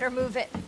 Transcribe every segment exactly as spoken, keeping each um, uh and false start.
better move it.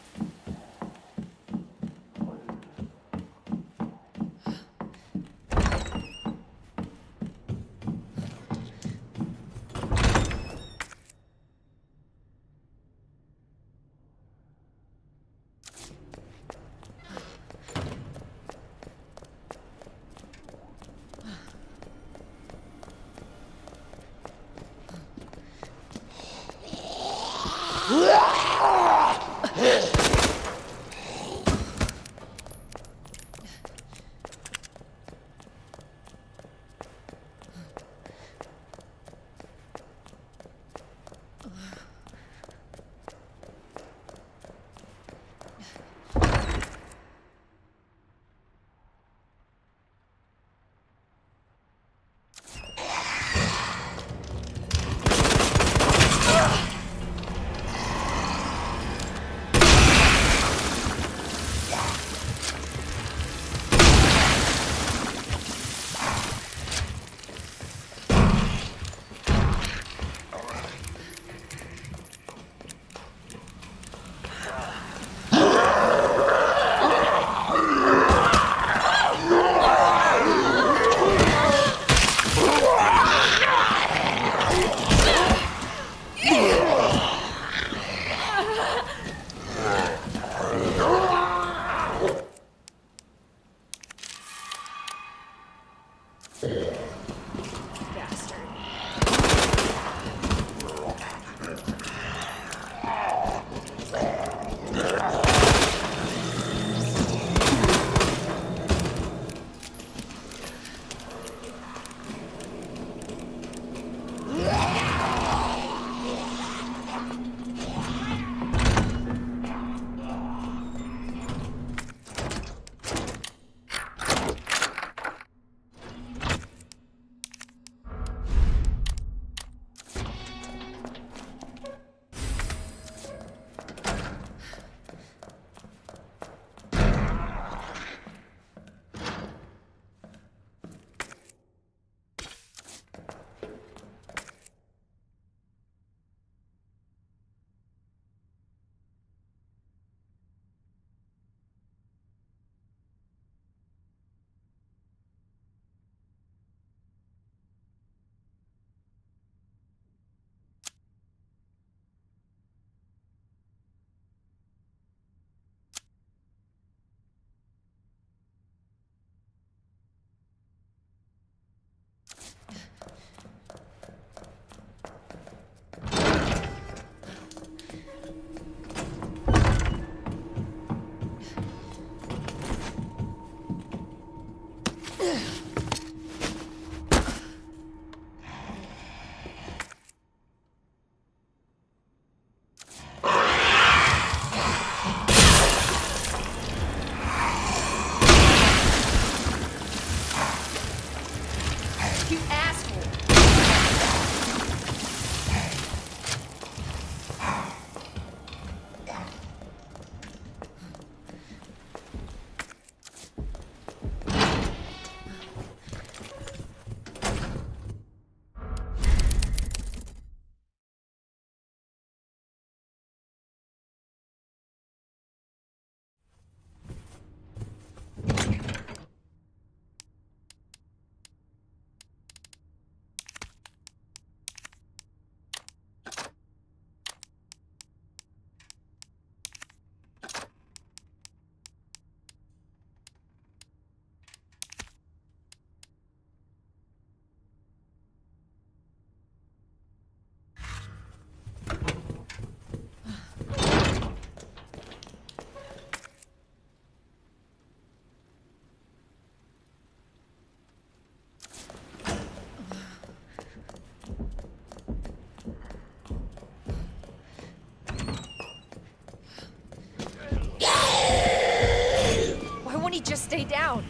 Just stay down.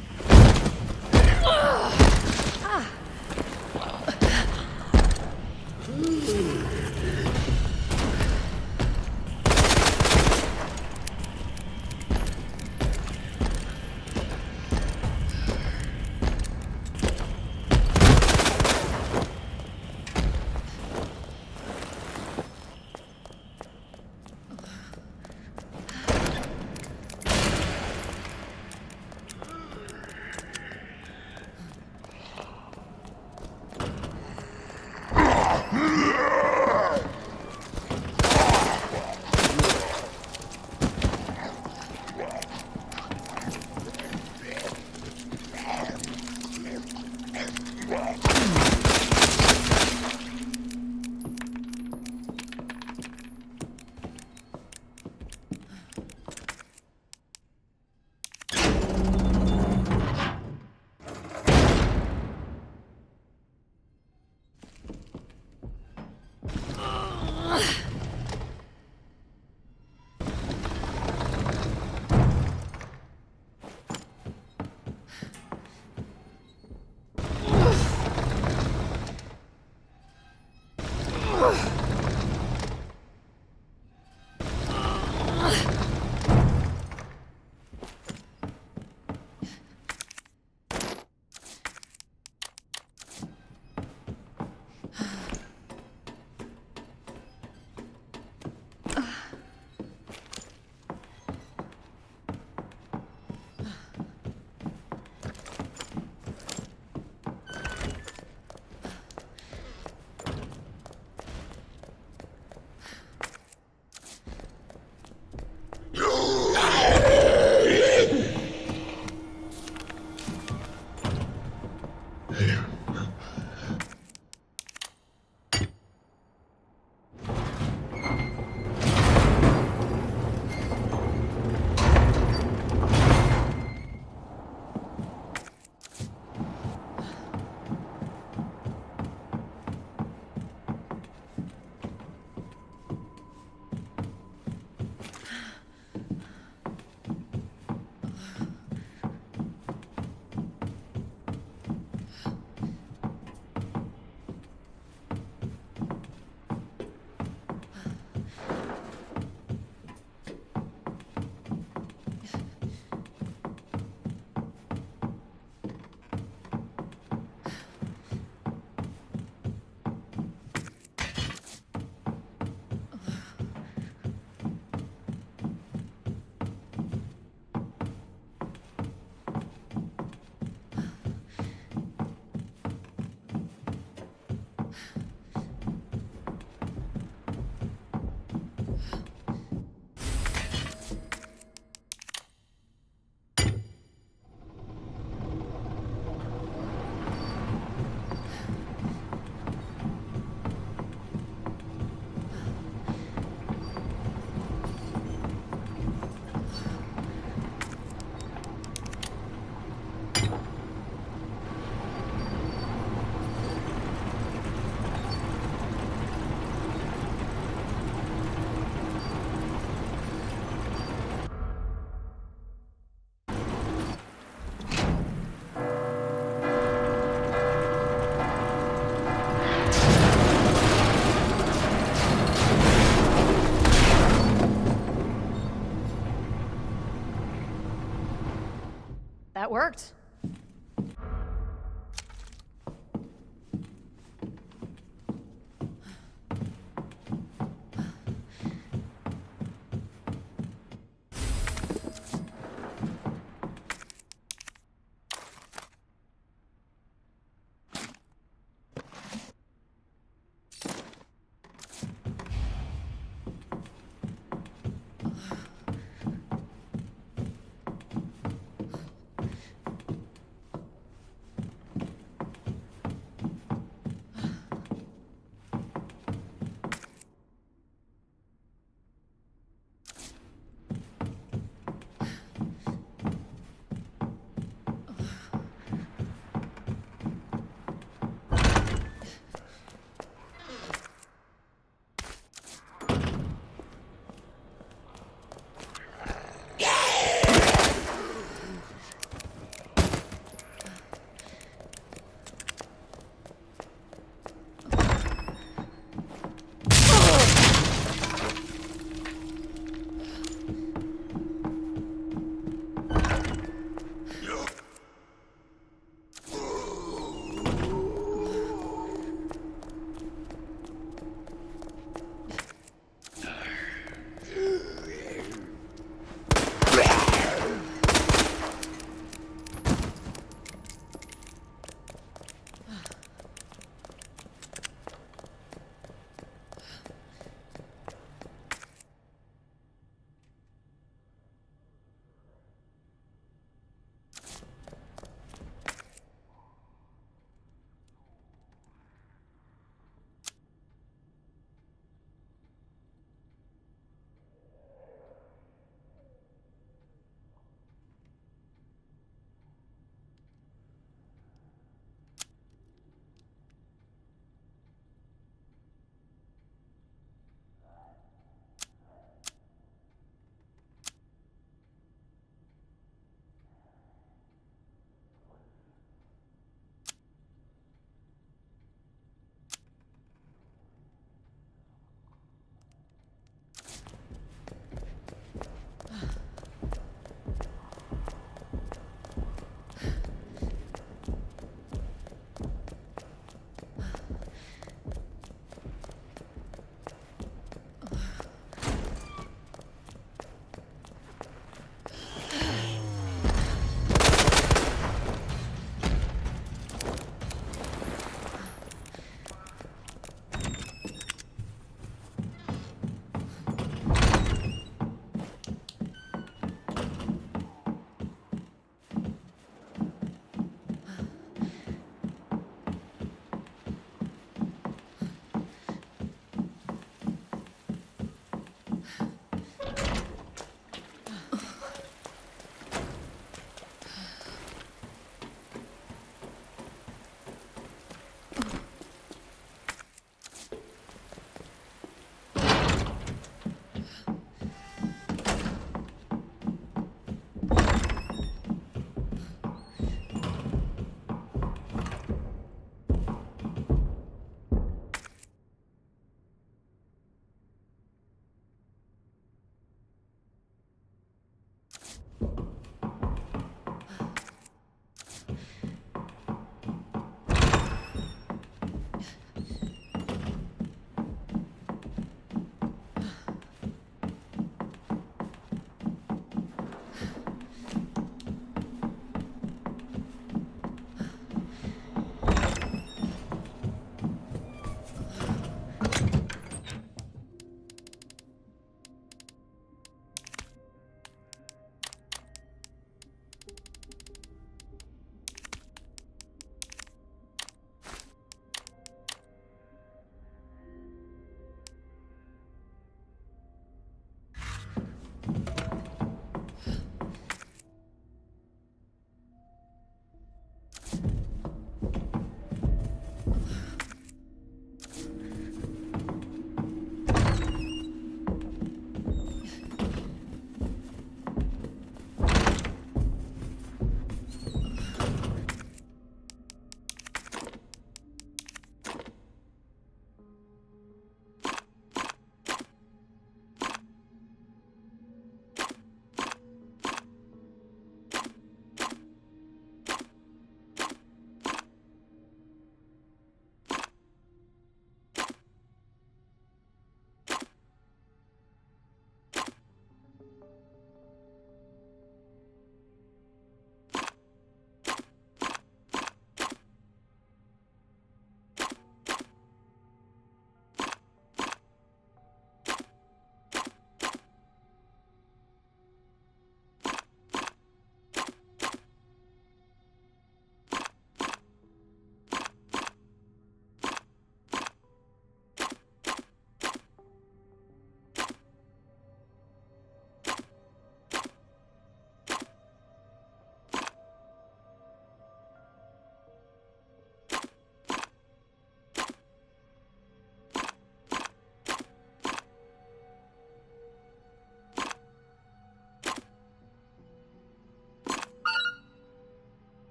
That worked.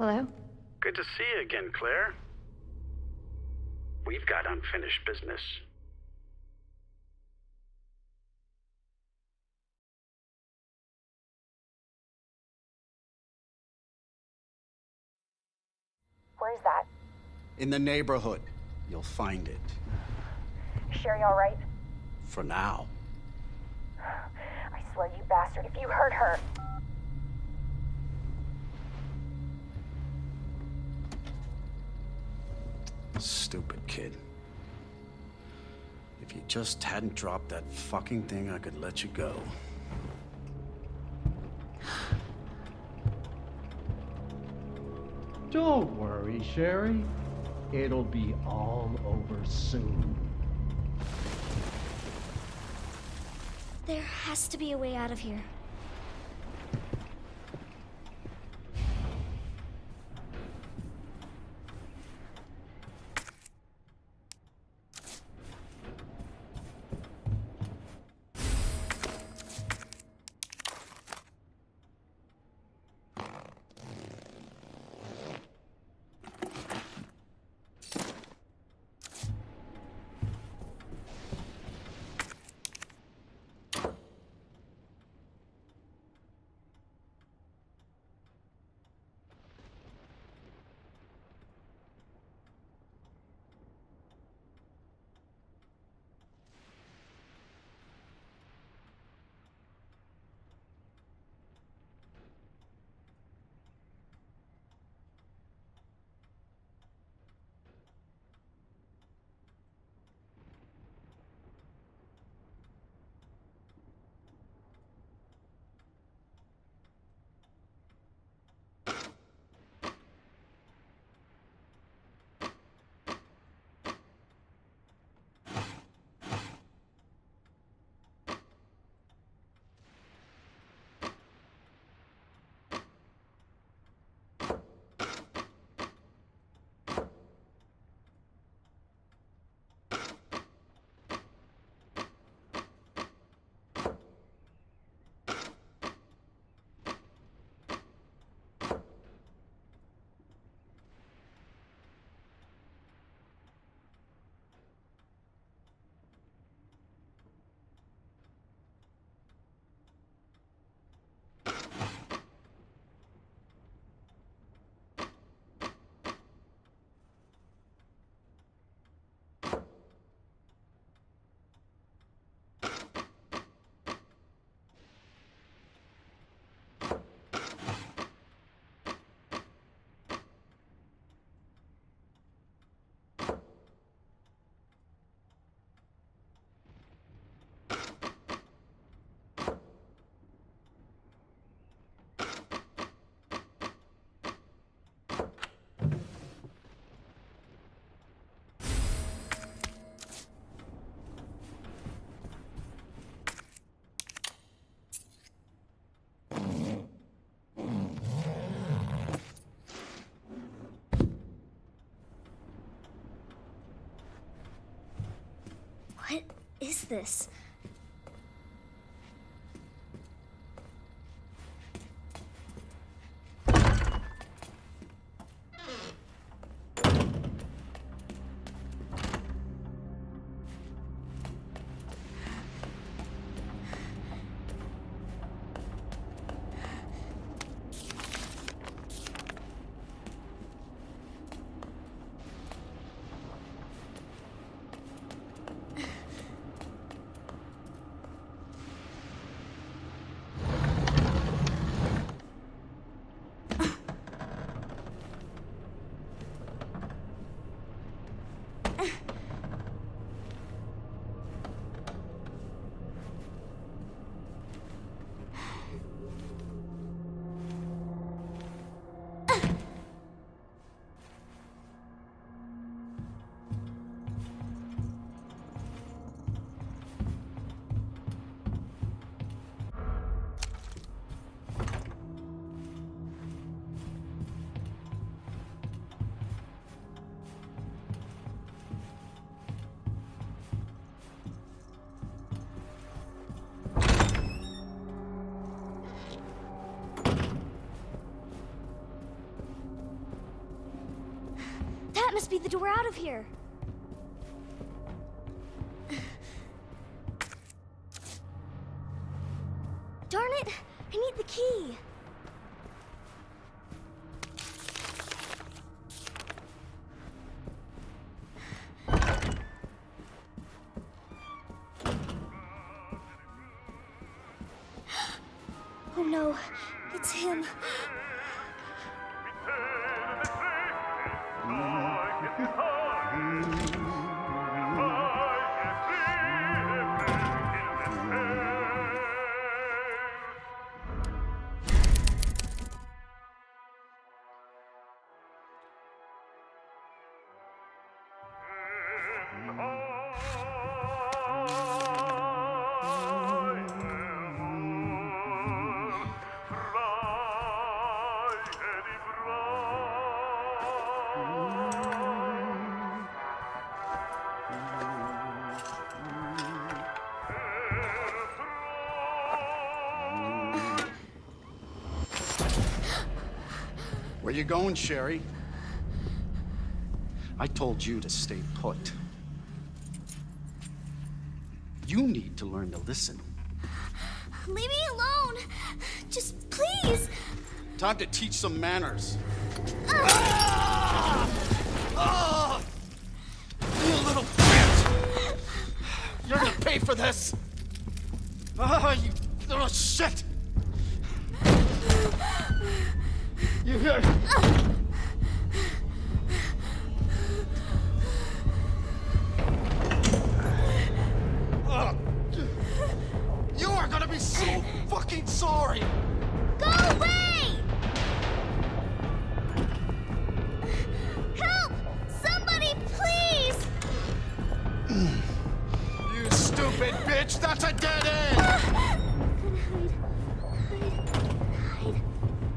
Hello? Good to see you again, Claire. We've got unfinished business. Where's that? In the neighborhood. You'll find it. Sherry all right? For now. I swear, you bastard, if you hurt her... Stupid kid. If you just hadn't dropped that fucking thing, I could let you go. Don't worry, Sherry. It'll be all over soon. There has to be a way out of here. What is this? be the door out of here. Darn it! I need the key. Oh no, it's him. Where you going, Sherry? I told you to stay put. You need to learn to listen. Leave me alone. Just please. Time to teach some manners. Uh. Ah! Ah! You little bitch! You're gonna pay for this! Ah, you little shit! You hear? Uh. You are gonna be so fucking sorry! Go away! Help! Somebody, please! You stupid bitch! That's a dead end! Uh, hide, hide, hide.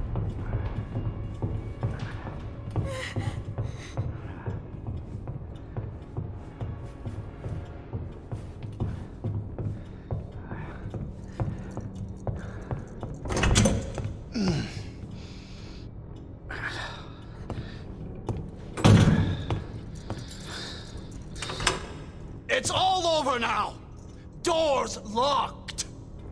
It's all over now! Door's locked!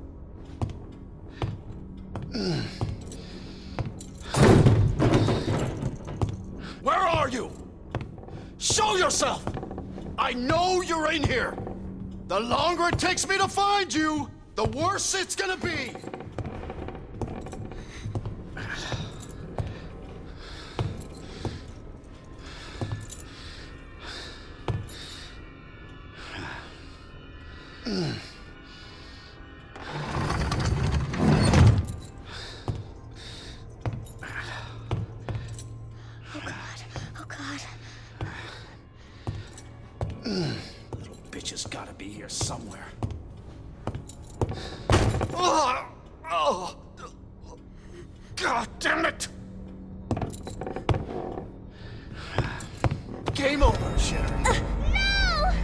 Where are you? Show yourself! I know you're in here! The longer it takes me to find you, the worse it's gonna be! Little bitch has gotta be here somewhere. Oh, oh, God damn it! Game over, Sherry. Uh, no!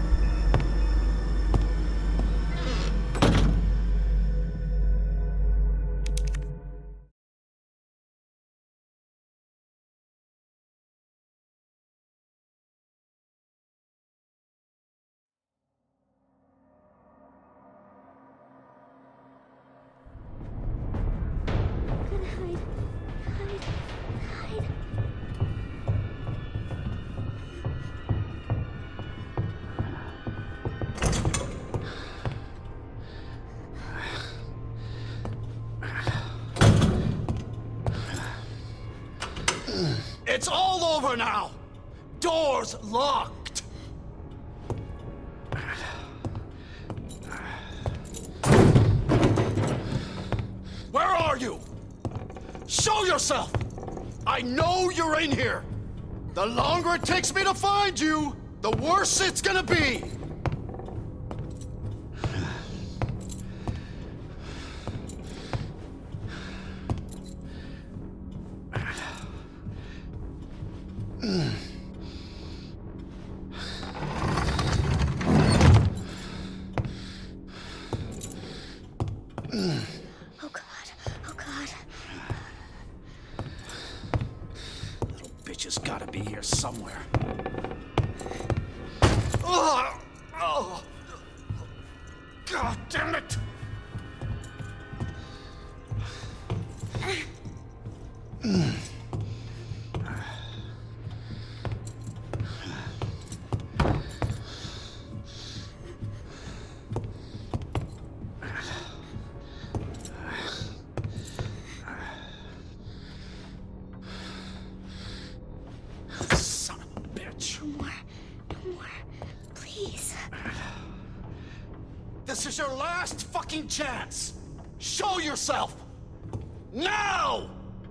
Hide, hide, hide. It's all over now! Door's locked! Where are you? Show yourself! I know you're in here! The longer it takes me to find you, the worse it's gonna be! Oh God, oh God. Little bitch has gotta be here somewhere. Oh, oh. God damn it! Son of a bitch. No more. No more. Please. This is your last fucking chance! Show yourself! Now!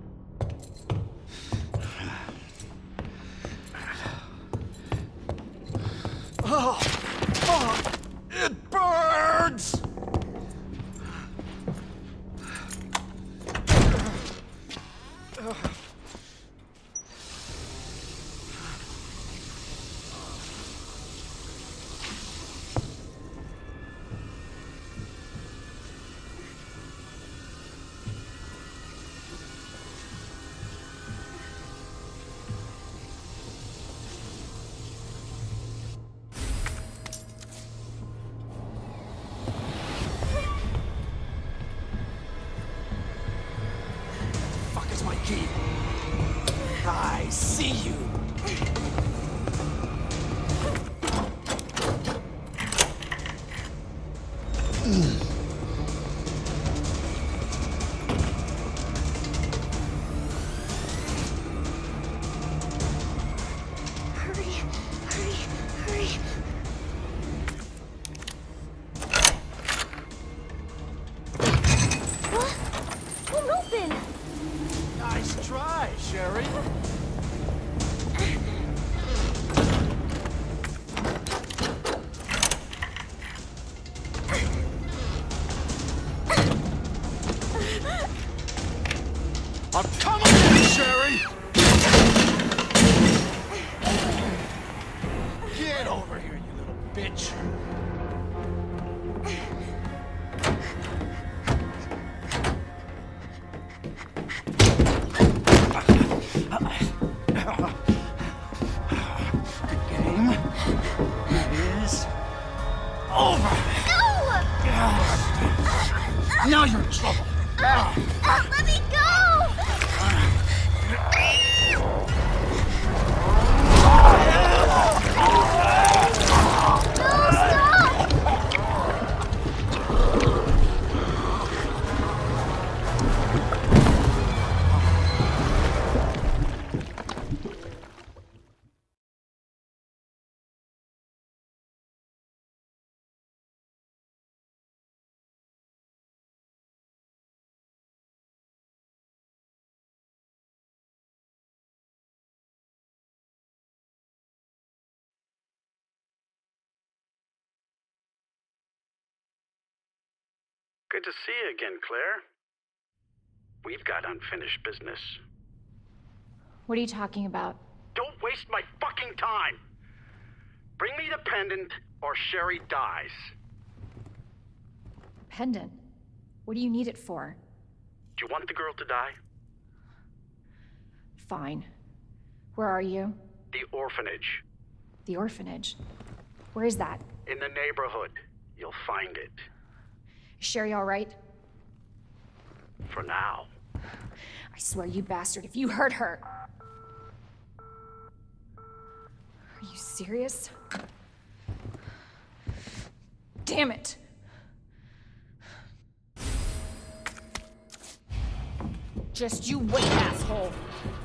Oh, oh, it burns! Fuck is my key? I see you. Hurry. Hurry. Hurry. What? Won't open. Nice try, Sherry. I'm coming for you, Sherry! Get over here, you little bitch! The game is over! No! Now you're in trouble! Let me go! No, stop! Good to see you again, Claire. We've got unfinished business. What are you talking about? Don't waste my fucking time! Bring me the pendant, or Sherry dies. Pendant? What do you need it for? Do you want the girl to die? Fine. Where are you? The orphanage. The orphanage. Where is that? In the neighborhood. You'll find it. Is Sherry all right? For now. I swear, you bastard, if you hurt her... Are you serious? Damn it! Just you wait, asshole!